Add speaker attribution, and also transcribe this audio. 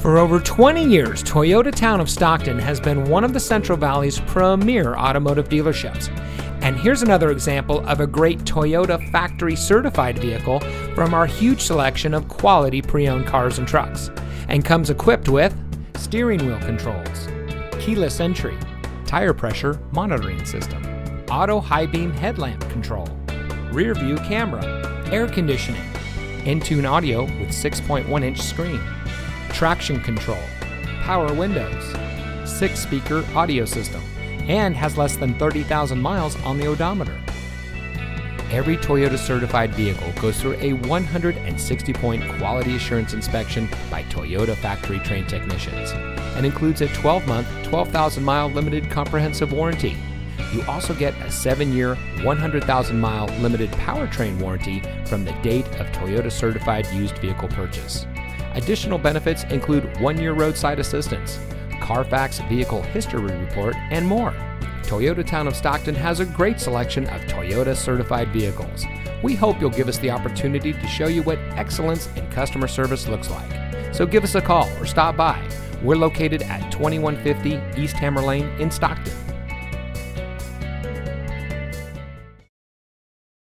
Speaker 1: For over 20 years, Toyota Town of Stockton has been one of the Central Valley's premier automotive dealerships. And here's another example of a great Toyota factory certified vehicle from our huge selection of quality pre-owned cars and trucks. And comes equipped with steering wheel controls, keyless entry, tire pressure monitoring system, auto high beam headlamp control, rear view camera, air conditioning, in-tune audio with 6.1-inch screen, traction control, power windows, 6-speaker audio system, and has less than 30,000 miles on the odometer. Every Toyota certified vehicle goes through a 160-point quality assurance inspection by Toyota factory trained technicians and includes a 12-month, 12,000-mile limited comprehensive warranty. You also get a 7-year, 100,000-mile limited powertrain warranty from the date of Toyota certified used vehicle purchase. Additional benefits include 1-year roadside assistance, Carfax vehicle history report, and more. Toyota Town of Stockton has a great selection of Toyota certified vehicles. We hope you'll give us the opportunity to show you what excellence in customer service looks like. So give us a call or stop by. We're located at 2150 East Hammer Lane in Stockton.